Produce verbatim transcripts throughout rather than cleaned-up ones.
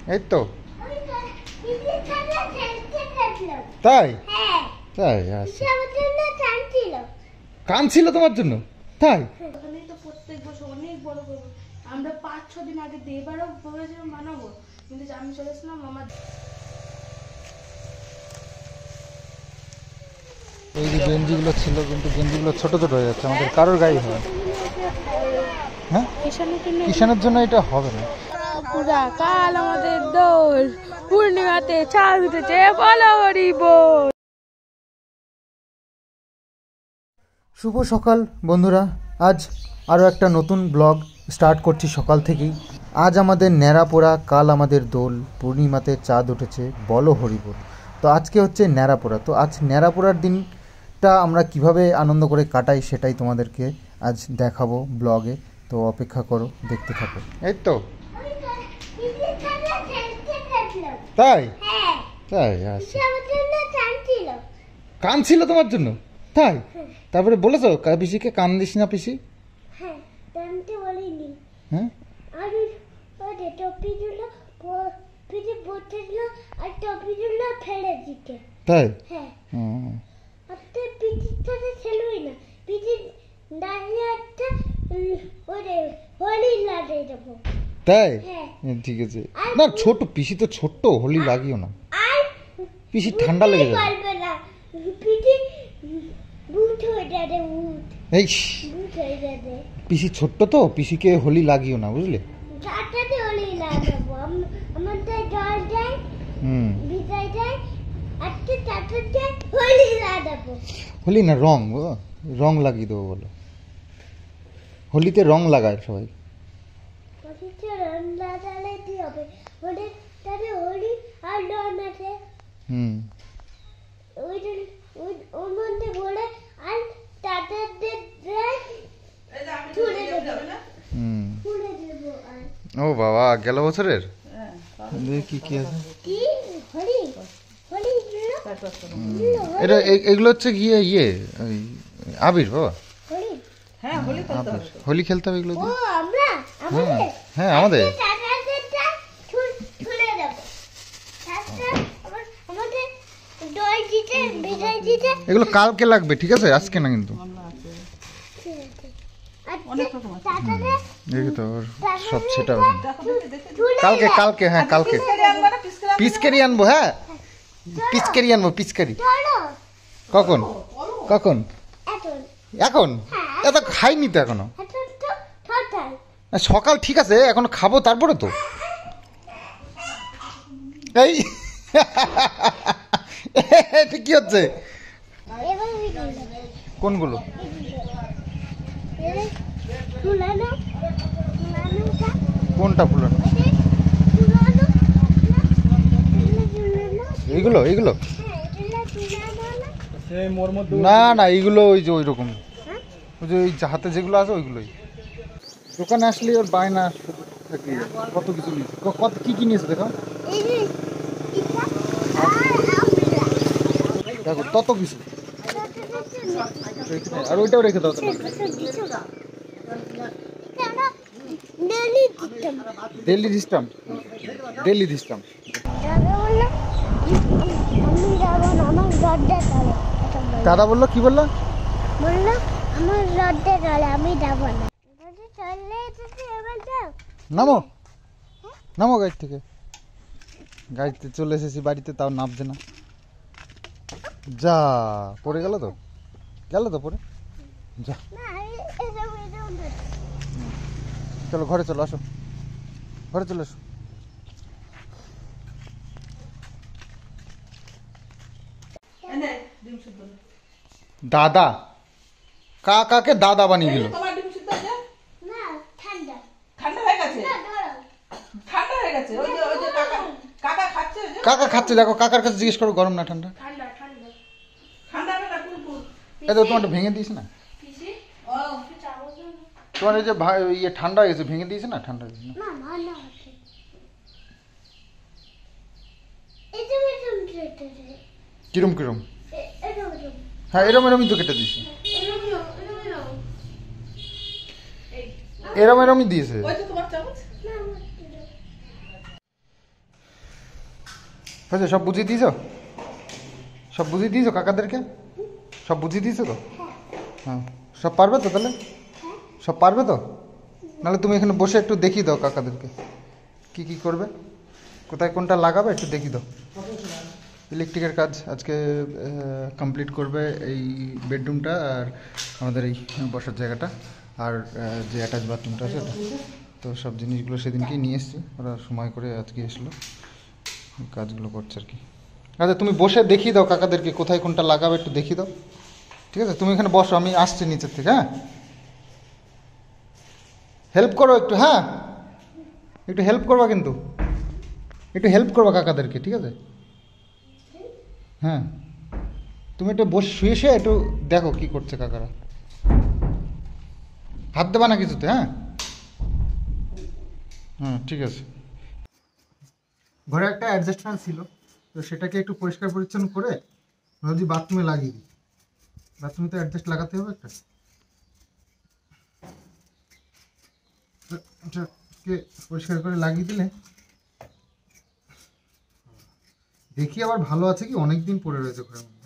এই তো তাই তাই আচ্ছা কাঁদছিল তোমার জন্য তাই প্রত্যেক বছর অনেক বড় করবো আমরা পাঁচ ছ দিন আগে দেবারও ভেবেছিলাম বানাবো কিন্তু আমি চলেছিলাম আমার এই যে গেঞ্জিগুলো ছিল কিন্তু গেঞ্জিগুলো ছোট ছোট হয়ে যাচ্ছে আমাদের কারোর গায়ে হয় হ্যাঁ কিষানের জন্য এটা হবে না পুরা কাল আমাদের দোল পূর্ণিমাতে চাঁদ উঠেছে বলো হরি বল। শুভ সকাল বন্ধুরা, আজ আরও একটা নতুন ব্লগ স্টার্ট করছি সকাল থেকেই। আজ আমাদের ন্যাড়াপোড়া, কাল আমাদের দোল, পূর্ণিমাতে চাঁদ উঠেছে বলো হরি বল। তো আজকে হচ্ছে ন্যাড়াপোড়া। তো আজ ন্যাড়াপোড়ার দিনটা আমরা কিভাবে আনন্দ করে কাটাই সেটাই তোমাদেরকে আজ দেখাবো ব্লগে। তো অপেক্ষা করো, দেখতে থাকো। এই তো তাই তাই আচ্ছা কান ছিল তোমার জন্য তাই? তারপরে বলেছো পিসিকে কান দিস না পিসি? হ্যাঁ টানতে বলিনি। হ্যাঁ আর ওই টপিগুলো পিসি বলছিল আর টপিগুলো ফেলে দিতে। তাই? হ্যাঁ হুম আপনি পিসির সাথে ছেলুই না, পিসি দাঁড়িয়ে একটা ওরে হোলি লাগিয়ে দেবো। তাই? হ্যাঁ ঠিক আছে। না ছোট পিসি তো ছোট্ট, হোলি লাগিও না। আর পিসি ঠান্ডা লেগে যাবে। পারবে না, পিসি বুট হয়ে যাবে, বুট এই বুট হয়ে যাবে। পিসি ছোট্ট তো, পিসিকে হোলি লাগিও না, বুঝলে? চাটাতে হোলি লাগাবো, আমাদের জল যায়, হুম ভিজাই যায়, আজকে চাটাতে হোলি লাগাবো। হোলি না রং, রং লাগিয়ে দেবো বলো। হোলিতে রং লাগায় সবাই। রং লাগালে কি হবে? হোলি তাহলে হোলি আর রং আছে। হুম ওই ওর মধ্যে বলে আর চাটাতে ছুড়ে দেবো। হুম ছুড়ে দেবো। আর ও বাবা, গেল বছরের কি কি আছে? কি হোলি হোলি এটা এগুলো হচ্ছে গিয়ে ইয়ে ওই আবির বাবা। হোলি হ্যাঁ হোলি খেলতে হবে, হোলি খেলতে হবে এগুলো ও দিয়ে। আমরা আমাদের হ্যাঁ আমাদের চাটাতেটা ছুড়ে দেবো। তারপর আবার আমাদের দই দিতে ভিজাই দিতে। এগুলো কালকে লাগবে, ঠিক আছে? আজকে না কিন্তু। দেখি তো ওর সব সেটা কালকে কালকে হ্যাঁ কালকে পিচকারি আনবো। হ্যাঁ পিচকারি আনবো, পিচকারি। কখন কখন? এখন এত খাইনি তো এখনো। সকাল ঠিক আছে, এখন খাবো তারপরে তো। এই এটা কি হচ্ছে? কোনগুলো? কোনটা ফুলানো? এইগুলো এইগুলো না না এইগুলো ওই যে ওই রকম, ওই যে ওই হাতে যেগুলো আছে ওইগুলোই। দোকানে আসলে ওর বায়না কত কিছু নিয়েছে। কত কি কি নিয়েছে দেখো, দেখো তত কিছু। আর ওইটাও রেখে দাও। ডেলি দিতাম ডেলি দিতাম দাদা বললো কি বললো? বললো আমার রডে গেলে আমি যাবো না। নামো নামো গাড়ি থেকে। গাড়িতে চলে এসেছি বাড়িতে, তাও নামছে না। যা পড়ে গেল তো, গেল তো পড়ে। যা চলো ঘরে চলো, আসো ঘরে চলে আসো। দাদা কাকাকে দাদা বানিয়ে দিল। কাকা খাচ্ছে, দেখো কাকার কাছে জিজ্ঞেস করো গরম না ঠান্ডা। এটা তোমার ভেঙে দিয়েছে না, তোমার এই যে ইয়ে ঠান্ডা হয়ে গেছে, ভেঙে দিয়েছে না, ঠান্ডা হয়ে গেছে। কিরম কিরম? হ্যাঁ এরম এরমই তো কেটে দিয়েছে, এরম এরমই দিয়েছে। হয়েছে? সব বুঝিয়ে দিয়েছ? সব বুঝিয়ে দিয়েছো কাকাদেরকে? সব বুঝিয়ে দিয়েছো তো? হ্যাঁ, সব পারবে তো তাহলে? সব পারবে তো? নাহলে তুমি এখানে বসে একটু দেখিয়ে দাও কাকাদেরকে কি কি করবে, কোথায় কোনটা লাগাবে একটু দেখিয়ে দাও। ইলেকট্রিকের কাজ আজকে কমপ্লিট করবে এই বেডরুমটা আর আমাদের এই বসার জায়গাটা আর যে অ্যাটাচ বাথরুমটা আছে ওটা। তো সব জিনিসগুলো সেদিনকেই নিয়ে এসছি, ওরা সময় করে আজকে এসলো, কাজগুলো করছে আর কি। আচ্ছা তুমি বসে দেখিয়ে দাও কাকাদেরকে কোথায় কোনটা লাগাবে একটু দেখিয়ে দাও, ঠিক আছে? তুমি এখানে বসো, আমি আসছি নিচের থেকে। হ্যাঁ, হেল্প করো একটু, হ্যাঁ একটু হেল্প করবা, কিন্তু একটু হেল্প করবা কাকাদেরকে, ঠিক আছে? হ্যাঁ, তুমি একটু বসে শুয়ে শুয়ে একটু দেখো কি করছে কাকারা, হাত দেবা না কিছুতে। হ্যাঁ হ্যাঁ ঠিক আছে। ঘরে একটা অ্যাডজাস্ট ফ্যান ছিল, তো সেটাকে একটু পরিষ্কার পরিচ্ছন্ন করে যদি বাথরুমে লাগিয়ে দিই। বাথরুমে তো অ্যাডজাস্ট লাগাতে হবে একটা, এটাকে পরিষ্কার করে লাগিয়ে দিলে দেখি আবার ভালো আছে কি, অনেক দিন পড়ে রয়েছে ঘরের মধ্যে।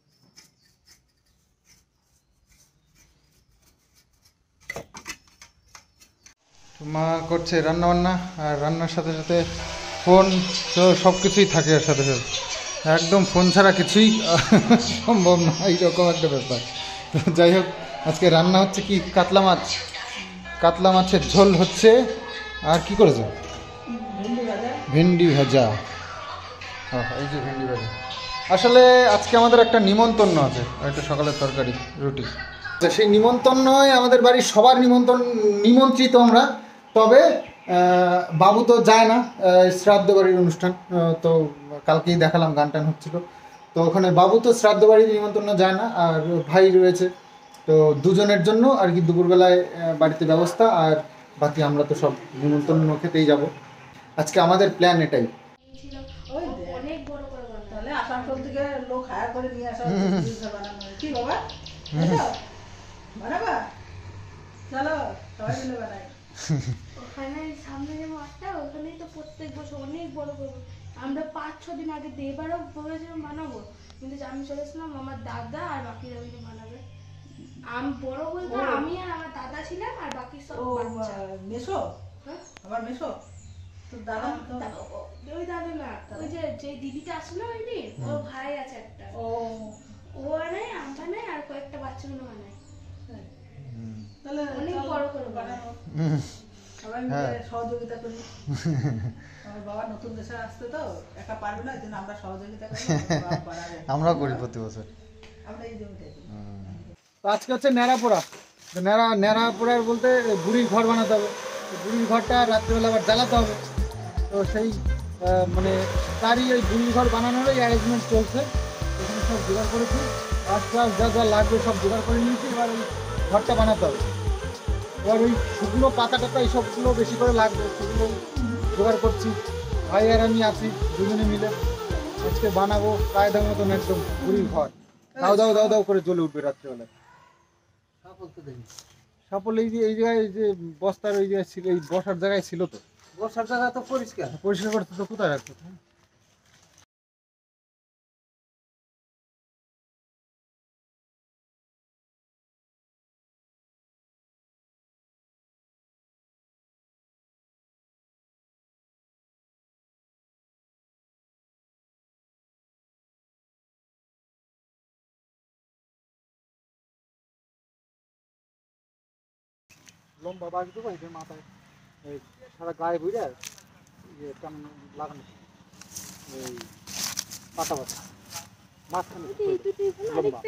মা করছে রান্না বান্না, আর রান্নার সাথে সাথে ফোন, তো সব কিছুই থাকে এর সাথে সাথে, একদম ফোন ছাড়া কিছুই সম্ভব না, এইরকম একটা ব্যাপার। তো যাই হোক, আজকে রান্না হচ্ছে কি, কাতলা মাছ, কাতলা মাছের ঝোল হচ্ছে, আর কি করেছে, ভেন্ডি ভাজা। হ্যাঁ এই যে ভেন্ডি ভাজা। আসলে আজকে আমাদের একটা নিমন্ত্রণ আছে, একটা সকালের তরকারি রুটি, তো সেই নিমন্ত্রণে আমাদের বাড়ির সবার নিমন্ত্রণ, নিমন্ত্রিত আমরা। তবে বাবু তো যায় না, শ্রাদ্ধ বাড়ির অনুষ্ঠান, তো কালকেই দেখালাম গান টান হচ্ছিল, তো ওখানে বাবু তো শ্রাদ্ধ বাড়ির নিমন্ত্রণ যায় না, আর ভাই রয়েছে, তো দুজনের জন্য আর কি দুপুরবেলায় বাড়িতে ব্যবস্থা, আর বাকি আমরা তো সব নিমন্ত্রণ খেতেই যাব। আজকে আমাদের প্ল্যান এটাই। অনেক বড় করে বানাবো। তাহলে আসানসোল থেকে লোক হায়ার করে নিয়ে আসা বানানো, কি বাবা বানাবা? চলো সবাই মিলে বানাই। ওখানে সামনে যে মাঠটা, ওখানেই তো প্রত্যেক বছর অনেক বড় করবো। আমরা পাঁচ ছ দিন আগে দেবারও ভেবেছিলাম বানাবো, কিন্তু আমি চলেছিলাম আমার দাদা আর বাকিরা মিলে বানাবে। আমি বড় বলতে আমি আর আমার দাদা ছিলাম, আর বাকি সব বাচ্চা। মেশো? হ্যাঁ আমার মেশো তো দাদা? ওই দাদা না, ওই যে যে দিদিটা আসলো ওই দিন, ওর ভাই আছে একটা, ও ও বানায়, আমি বানাই, আর কয়েকটা বাচ্চা মিলে বানায়। তাহলে অনেক বড় করে বানাবো, সবাই মিলে সহযোগিতা করি। আমার বাবা নতুন দেশে আসতে তো একা পারবে না, এই জন্য আমরা সহযোগিতা করি, আমরাও করি প্রতি বছর। আমরা এই জমিটাই করি। আজকে হচ্ছে ন্যাড়াপোড়া, ন্যাড়া ন্যাড়াপোড়ার বলতে বুড়ির ঘর বানাতে হবে, বুড়ির ঘরটা রাত্রিবেলা আবার জ্বালাতে হবে, তো সেই মানে তারই ওই বুড়ির ঘর বানানোরই অ্যারেঞ্জমেন্ট চলছে। এখানে সব জোগাড় করেছি, আজ প্লাস যা যা লাগবে সব জোগাড় করে নিয়েছি, এবার ওই ঘরটা বানাতে হবে। এবার ওই শুকনো পাতা টাতা এইসবগুলো বেশি করে লাগবে, সেগুলো জোগাড় করছি, ভাই আর আমি আছি দুজনে মিলে আজকে বানাবো কায়দার মতন একদম বুড়ির ঘর, দাও দাও দাও দাও করে জ্বলে উঠবে রাত্রিবেলায়। সাপল এই যে এই জায়গায় যে বস্তার ওই জায়গায় ছিল, এই বসার জায়গায় ছিল, তো বসার জায়গা তো পরিষ্কার পরিষ্কার করতে তো কোথায় রাখতো? লম্বা বাঁশ দেবো, এদের মাথায় সারা গায়ে বুঝে ইয়ে কেমন লাগানো, এই পাতা পাতা মাঝখানে লম্বা।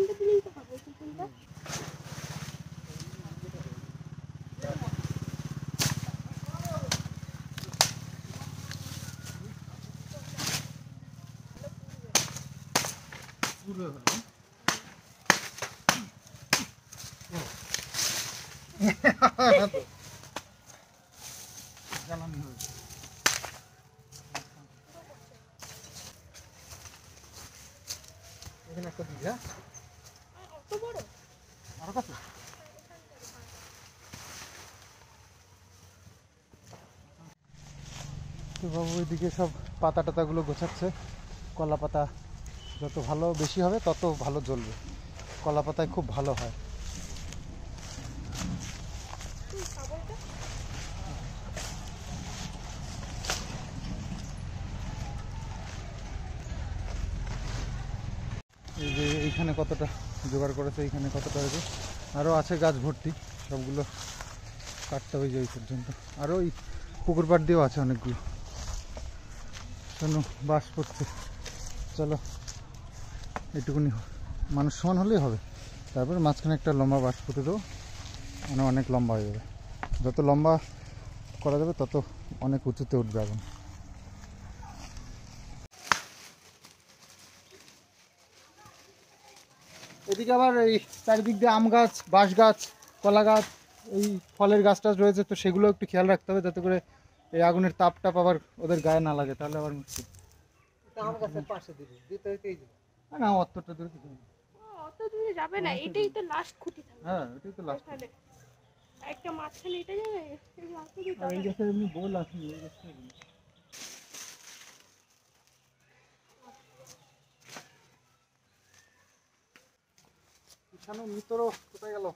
জ্বালানি হয়েছে এখানে একটা দিদি, হ্যাঁ আরো কাছে। তো বাবু ওইদিকে সব পাতা টাতাগুলো গোছাচ্ছে। কলা পাতা যত ভালো বেশি হবে তত ভালো জ্বলবে, কলা পাতায় খুব ভালো হয়। এই যে এইখানে কতটা জোগাড় করেছে, এইখানে কতটা হয়েছে, আরও আছে গাছ ভর্তি, সবগুলো কাটতে হবে যে ওই পর্যন্ত। আরও ওই পুকুর পাড় দিয়েও আছে অনেকগুলো। শোনো বাস পড়ছে, চলো এইটুকুনি মানুষ সমান হলেই হবে। তারপর মাঝখানে একটা লম্বা বাস পুঁতে দেবো, মানে অনেক লম্বা হয়ে যাবে। যত লম্বা করা যাবে তত অনেক উঁচুতে উঠবে আগুন। এদিকে আবার এই চারিদিক দিয়ে আম গাছ, বাঁশ গাছ, কলা গাছ, এই ফলের গাছ টাছ রয়েছে, তো সেগুলো একটু খেয়াল রাখতে হবে যাতে করে এই আগুনের তাপ টাপ আবার ওদের গায়ে না লাগে, তাহলে আবার মুশকিল। আম গাছের পাশে দিবি, দিতে হইতে এই দিবি। না অতটা দূরে দিতে হবে। অত দূরে যাবে না, এটাই তো লাস্ট খুঁটি থাকবে। হ্যাঁ এটাই তো লাস্ট। এখানে একটা মাঝখানে এটা যাবে, এই লাস্টে দিতে আর এই হবে। গাছের এমনি বোল আছে, এই গাছটা পিছানো মিত্র কোথায় গেল?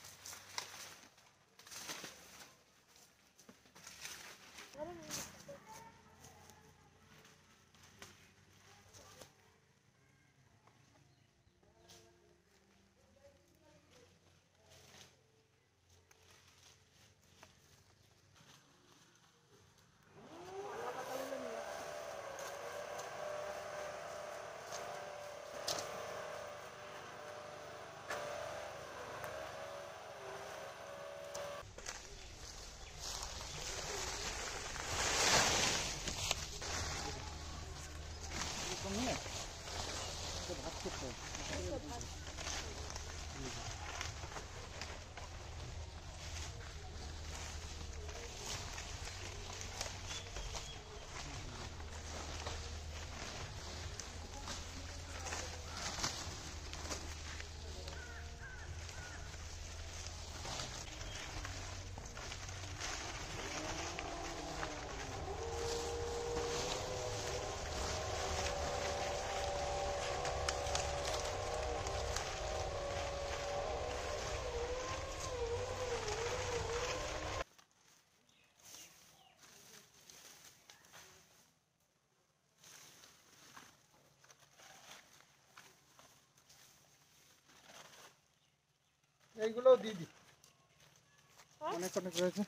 এইগুলো দিয়ে দি, অনেক অনেক রয়েছে।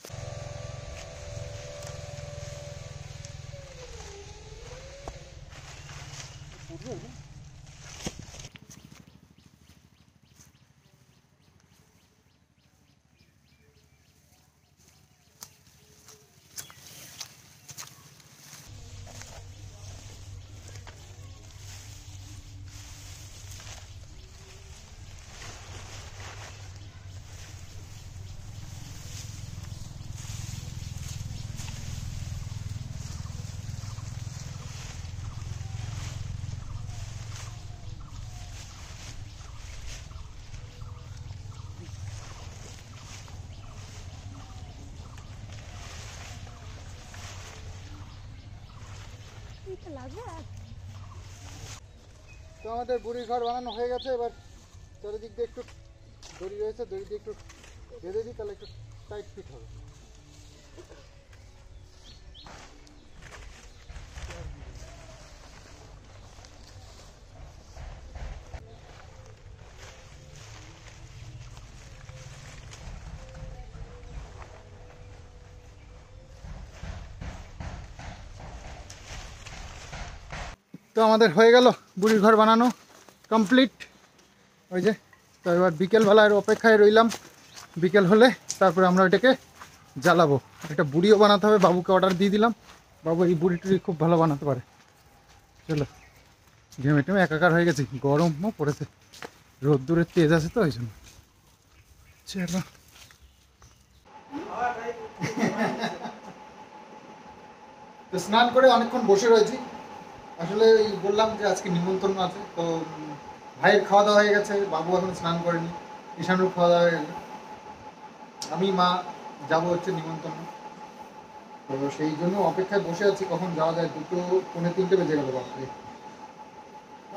এটা লাগবে আর তো আমাদের বুড়ির ঘর বানানো হয়ে গেছে। এবার চারিদিক দিয়ে একটু দড়ি রয়েছে, দড়ি দিয়ে একটু বেঁধে দিই, তাহলে একটু টাইট ফিট হবে। তো আমাদের হয়ে গেল বুড়ির ঘর বানানো কমপ্লিট। ওই যে, তো এবার বিকেলবেলার অপেক্ষায় রইলাম, বিকেল হলে তারপরে আমরা ওইটাকে জ্বালাবো। একটা বুড়িও বানাতে হবে, বাবুকে অর্ডার দিয়ে দিলাম, বাবু এই বুড়ি টুড়ি খুব ভালো বানাতে পারে। চলো, ঘেমে টেমে একাকার হয়ে গেছি, গরমও পড়েছে, রোদ্দুরের তেজ আছে তো ওই জন্য। চলো তো স্নান করে অনেকক্ষণ বসে রয়েছি। আসলে এই বললাম যে আজকে নিমন্ত্রণ আছে, তো ভাইয়ের খাওয়া দাওয়া হয়ে গেছে, বাবু এখন স্নান করেনি, ঈশানুর খাওয়া দাওয়া হয়ে গেছে, আমি মা যাবো হচ্ছে নিমন্ত্রণ। তো সেই জন্য অপেক্ষায় বসে আছি কখন যাওয়া যায়, দুটো পৌনে তিনটে বেজে গেল বাপরে।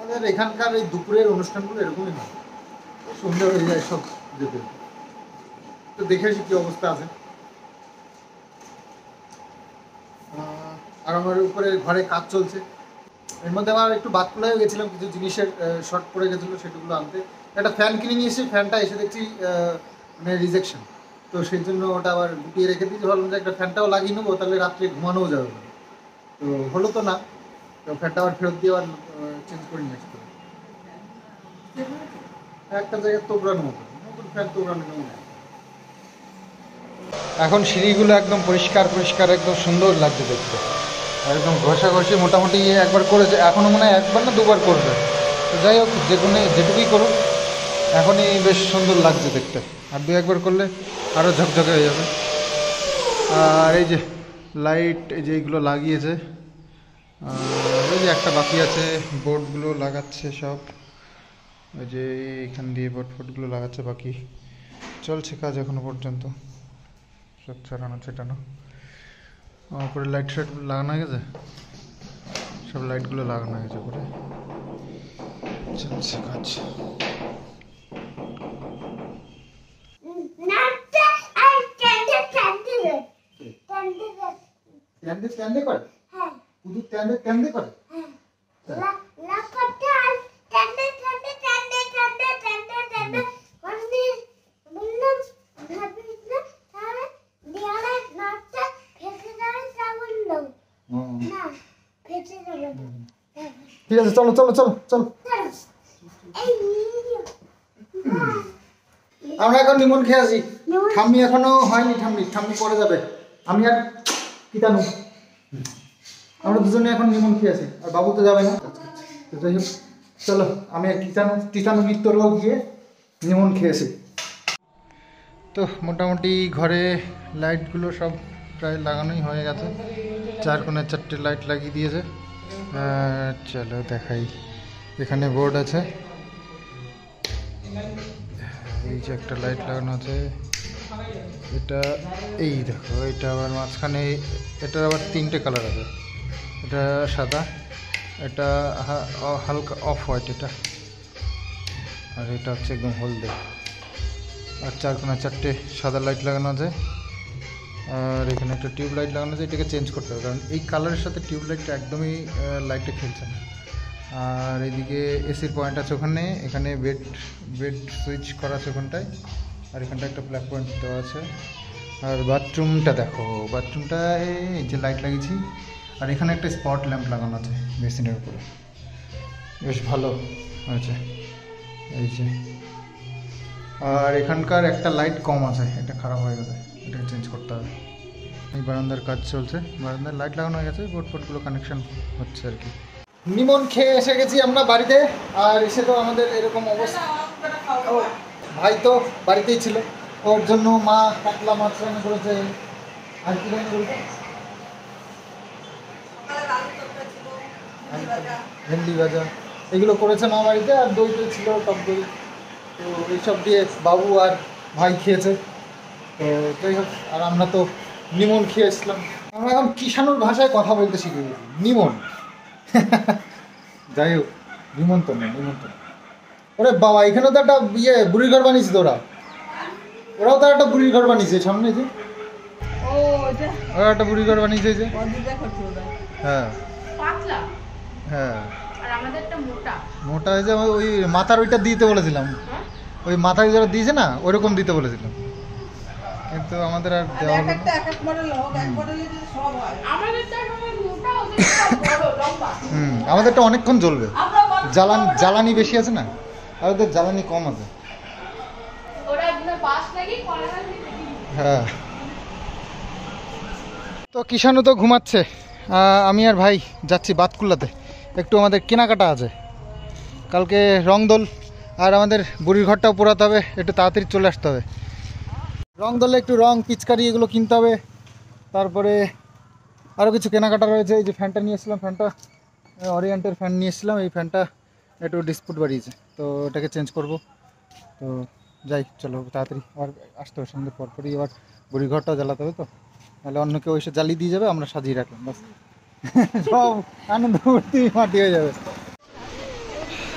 আমাদের এখানকার এই দুপুরের অনুষ্ঠানগুলো এরকমই হয়, সন্ধ্যা হয়ে যায় সব যেতে। তো দেখে আসি কি অবস্থা আছে। আর আমার উপরে ঘরে কাজ চলছে, এর মধ্যে আমার একটু বাতকুলা হয়ে গেছিলাম, কিছু জিনিসের শর্ট পড়ে গেছিলো, সেগুলো আনতে। একটা ফ্যান কিনে নিয়ে এসেছি, ফ্যানটা এসে দেখছি মানে রিজেকশন, তো সেই জন্য ওটা আবার গুটিয়ে রেখে দিয়েছি। ভাবলাম যে একটা ফ্যানটাও লাগিয়ে নেবো, তাহলে রাত্রে ঘুমানোও যাবে। তো হলো তো না, তো ফ্যানটা আবার ফেরত দিয়ে আবার চেঞ্জ করে নিয়ে আসতে হবে। একটা জায়গায় তোবড়ানো মতো নতুন ফ্যান তোবড়ানো নেই। এখন সিঁড়িগুলো একদম পরিষ্কার পরিষ্কার একদম সুন্দর লাগছে দেখতে, একদম ঘষা ঘষি মোটামুটি একবার করেছে, এখনও মনে হয় একবার না দুবার করবে। তো যাই হোক, যে কোনো যেটুকুই করুক এখনই বেশ সুন্দর লাগছে দেখতে, আর দু একবার করলে আরও ঝকঝকে হয়ে যাবে। আর এই যে লাইট, এই যে এইগুলো লাগিয়েছে, আর ওই যে একটা বাকি আছে, বোর্ডগুলো লাগাচ্ছে সব, ওই যে এখান দিয়ে বোর্ড ফোর্ডগুলো লাগাচ্ছে, বাকি চলছে কাজ এখনো পর্যন্ত, সব ছাড়ানো ছেটানো। উপরে লাইট শাইটগুলো লাগানো হয়ে গেছে, সব লাইটগুলো লাগানো হয়ে গেছে উপরে, চলছে কাজ। ট্যান্ডে ট্যান্ডে করে, হ্যাঁ পুরো ট্যান্ডে ট্যান্ডে করে, হ্যাঁ লা লা করতে আর ট্যান্ডে ট্যান্ডে ট্যান্ডে ট্যান্ডে ট্যান্ডে ট্যান্ডে মানে বললাম ভাবি না তাহলে দেয়ালে নাচটা ফেসে যাবে সাবুন দাও না ফেসে যাবে। ঠিক আছে, চলো চলো চলো চলো, এই আমরা এখন নিমন খেয়ে আসি। ঠাম্মি এখনো হয়নি, ঠাম্মি ঠাম্মি পরে যাবে, আমি আর কিতানু আমরা দুজনে এখন নিমন খেয়ে আসি, আর বাবু তো যাবে না। তো যাই হোক চলো, আমি আর কিতানু টিতানু মিত্তরও গিয়ে নিমন খেয়ে আসি। তো মোটামুটি ঘরে লাইটগুলো সব প্রায় লাগানোই হয়ে গেছে, চার কোণে চারটে লাইট লাগিয়ে দিয়েছে। চলো দেখাই, এখানে বোর্ড আছে, এই যে একটা লাইট লাগানো আছে, এটা এই দেখো, এটা আবার মাঝখানে, এটার আবার তিনটে কালার আছে, এটা সাদা, এটা হালকা অফ হোয়াইট, এটা আর এটা হচ্ছে একদম হলদে। আর চার কোণা চারটে সাদা লাইট লাগানো আছে, আর এখানে একটা টিউব লাইট লাগানো আছে, এটাকে চেঞ্জ করতে হবে কারণ এই কালারের সাথে টিউব লাইটটা একদমই লাইটটা খেলছে না। আর এদিকে এসির পয়েন্ট আছে ওখানে, এখানে বেড বেড সুইচ করা আছে ওখানটায়, আর এখানটা একটা ব্ল্যাক পয়েন্ট দেওয়া আছে। আর বাথরুমটা দেখো, বাথরুমটায় এই যে লাইট লাগিয়েছি, আর এখানে একটা স্পট ল্যাম্প লাগানো আছে বেসিনের উপরে, বেশ ভালো হয়েছে এই যে। আর এখানকার একটা লাইট কম আছে, এটা খারাপ হয়ে গেছে, এটাকে চেঞ্জ করতে হবে। এই বারান্দার কাজ চলছে, বারান্দার লাইট লাগানো হয়ে গেছে, বোর্ড ফোর্ডগুলো কানেকশন হচ্ছে আর কি। নিমন খেয়ে এসে গেছি আমরা বাড়িতে, আর এসে তো আমাদের এরকম অবস্থা। ভাই তো বাড়িতেই ছিল, ওর জন্য মা কাতলা মাছ রান্না করেছে, আর কি রান্না করেছে, ভেন্ডি ভাজা, এগুলো করেছে মা বাড়িতে, আর দই টই ছিল, টক দই। তো এইসব দিয়ে বাবু আর ভাই খেয়েছে। তো যাই হোক, আর আমরা তো নিমন খেয়ে এসলাম। আমরা এখন কিষাণুর ভাষায় কথা বলতে শিখে গেছি, নিমন। যাই হোক, নিমন্ত্রণ না, নিমন্ত্রণ। ওরে বাবা, এখানে তো একটা ইয়ে বুড়ির ঘর বানিয়েছে, তোরা ওরাও তো একটা বুড়ির ঘর বানিয়েছে সামনে, যে ওরা একটা বুড়ির ঘর বানিয়েছে, যে হ্যাঁ হ্যাঁ মোটা হয়েছে, ওই মাথার ওইটা দিতে বলেছিলাম, ওই মাথায় যারা দিয়েছে না ওইরকম দিতে বলেছিলাম, কিন্তু আমাদের আর দেওয়া হলো হুম আমাদেরটা অনেকক্ষণ জ্বলবে, জ্বালানি জ্বালানি বেশি আছে না, আর ওদের জ্বালানি কম আছে। হ্যাঁ, তো কিষাণু তো ঘুমাচ্ছে, আমি আর ভাই যাচ্ছি বাতকুল্লাতে, একটু আমাদের কেনাকাটা আছে, কালকে রং দোল, আর আমাদের বুড়ির ঘরটাও পোড়াতে হবে, একটু তাড়াতাড়ি চলে আসতে হবে। রং দোলে একটু রং পিচকারি এগুলো কিনতে হবে, তারপরে আরও কিছু কেনাকাটা রয়েছে। এই যে ফ্যানটা নিয়ে এসেছিলাম, ফ্যানটা অরিয়েন্টের ফ্যান নিয়ে এসেছিলাম, এই ফ্যানটা একটু ডিসপুট বাড়িয়েছে, তো ওটাকে চেঞ্জ করব। তো যাই, চলো তাড়াতাড়ি আবার আসতে হবে, সন্ধ্যের পরপরই আবার বুড়ির ঘরটাও জ্বালাতে হবে, তো তাহলে অন্য কেউ এসে জ্বালিয়ে দিয়ে যাবে, আমরা সাজিয়ে রাখলাম, বাস সব আনন্দ ভর্তি মাটি হয়ে যাবে।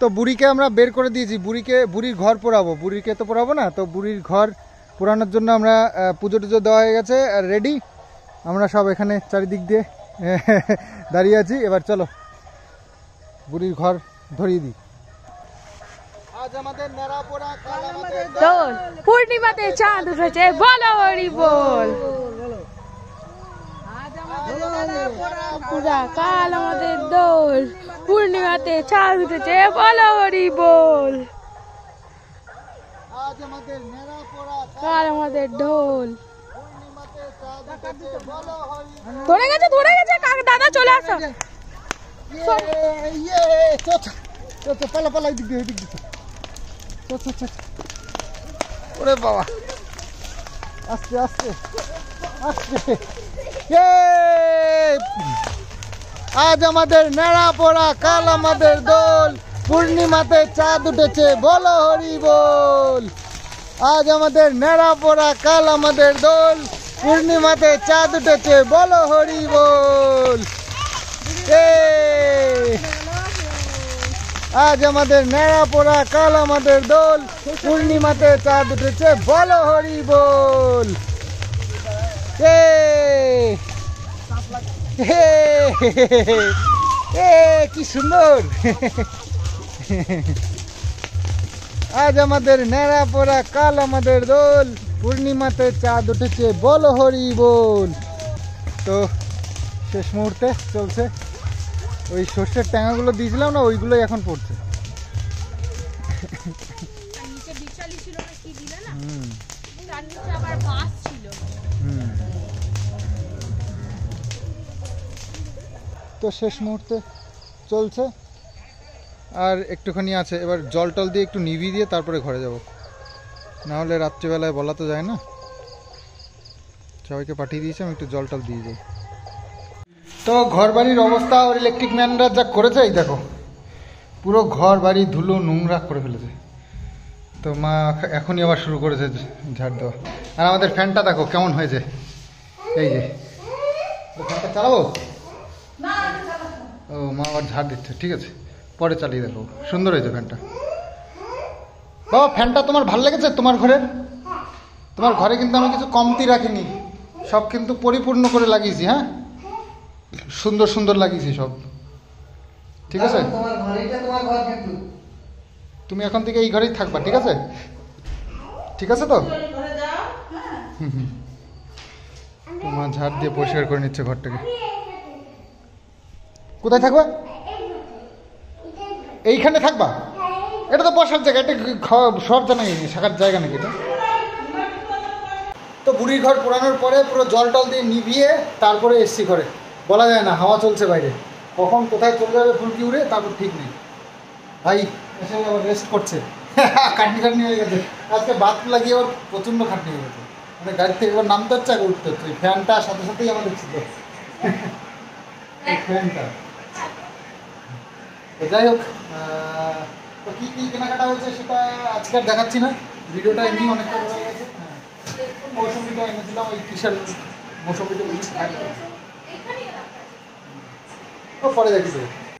তো বুড়িকে আমরা বের করে দিয়েছি, বুড়িকে বুড়ির ঘর পোড়াবো, বুড়িকে তো পোড়াবো না, তো বুড়ির ঘর পোড়ানোর জন্য আমরা পুজো টুজো দেওয়া হয়ে গেছে আর রেডি। আমরা সব এখানে চারিদিক দিয়ে দাঁড়িয়ে আছি। এবার চলো বুড়ির ঘর ধরিয়ে দিই। আজ আমাদের নেড়া পোড়া কাল আমাদের দোল, পূর্ণিমাতে চাঁদ উঠেছে, বলো হরি বল। পুরা কাল আমাদের দোল, পূর্ণিমাতে চাঁদ উঠেছে, বলো হরি বল। আজ আমাদের নেড়া পোড়া কাল আমাদের ঢোল। পূর্ণিমাতে চাঁদ উঠেছে, বলো হরি বল। ধরে গেছে ধরে গেছে কাকা, দাদা চলে আসো। ইয়ে ইয়ে চল চল চল, পালা পালা, এদিক দিয়ে এদিক দিয়ে চল চল চল। ওরে বাবা, আস্তে আস্তে আস্তে। ইয়ে, আজ আমাদের নেড়া পোড়া কাল আমাদের দোল, পূর্ণিমাতে চাঁদ উঠেছে, বলো হরি বল। আজ আমাদের নেড়া পোড়া কাল আমাদের দোল, পূর্ণিমাতে চাঁদ উঠেছে, বলো হরি বল। আজ আমাদের নেড়া পোড়া কাল আমাদের দোল, পূর্ণিমাতে চাঁদ উঠেছে, বলো হরি বল। এ কি সুন্দর। আজ আমাদের নেড়া পোড়া কাল আমাদের দোল, পূর্ণিমাতে চাঁদ উঠেছে, বলো হরি বল। তো শেষ মুহূর্তে চলছে, ওই সর্ষের ট্যাঙাগুলো দিয়েছিলাম না, ওইগুলোই এখন পড়ছে। হুম হুম। তো শেষ মুহূর্তে চলছে, আর একটুখানি আছে। এবার জল টল দিয়ে একটু নিভিয়ে দিয়ে তারপরে ঘরে যাব, না হলে রাত্রিবেলায় বলা তো যায় না। সবাইকে পাঠিয়ে দিয়েছি, আমি একটু জল টল দিয়ে যাই। তো ঘর বাড়ির অবস্থা ওর ইলেকট্রিক ম্যানরা যা করেছে, এই দেখো পুরো ঘর বাড়ি ধুলো নোংরা করে ফেলেছে। তো মা এখনই আবার শুরু করেছে ঝাড় দেওয়া। আর আমাদের ফ্যানটা দেখো কেমন হয়েছে, এই যে ফ্যানটা চালাবো। ও মা আবার ঝাড় দিচ্ছে, ঠিক আছে পরে চালিয়ে দেখো। সুন্দর হয়েছে ফ্যানটা। বাবা ফ্যানটা তোমার ভালো লেগেছে? তোমার ঘরের, তোমার ঘরে কিন্তু আমি কিছু কমতি রাখিনি, সব কিন্তু পরিপূর্ণ করে লাগিয়েছি। হ্যাঁ, সুন্দর সুন্দর লাগিয়েছি সব, ঠিক আছে। তুমি এখন থেকে এই ঘরেই থাকবা, ঠিক আছে? ঠিক আছে তো? তোমার ঝাড় দিয়ে পরিষ্কার করে নিচ্ছে ঘরটাকে। কোথায় থাকবা? এইখানে থাকবা? এটা তো বসার জায়গা, এটা সব জায়গায় থাকার জায়গা নাকি এটা? তো বুড়ির ঘর পোড়ানোর পরে পুরো জল টল দিয়ে নিভিয়ে তারপরে এসছি ঘরে। বলা যায় না, হাওয়া চলছে বাইরে, কখন কোথায় চলে যাবে ফুলকি উড়ে তারপর ঠিক নেই। ভাই এসে আবার রেস্ট করছে, খাটনি খাটনি হয়ে গেছে আজকে, বাথ লাগিয়ে আবার প্রচণ্ড খাটনি হয়ে গেছে। মানে গাড়ি থেকে এবার নামতে হচ্ছে, আগে উঠতে হচ্ছে। ফ্যানটা সাথে সাথেই আমাদের ছিল ফ্যানটা। তো যাই হোক, তো কী কী কেনাকাটা হয়েছে সেটা আজকে আর দেখাচ্ছি না, ভিডিওটা এমনি অনেকটা হয়ে গেছে। হ্যাঁ, মৌসুমিটা এনেছিলাম, ওই কিসের মৌসুমিটা বুঝি খাই, ও পরে দেখি।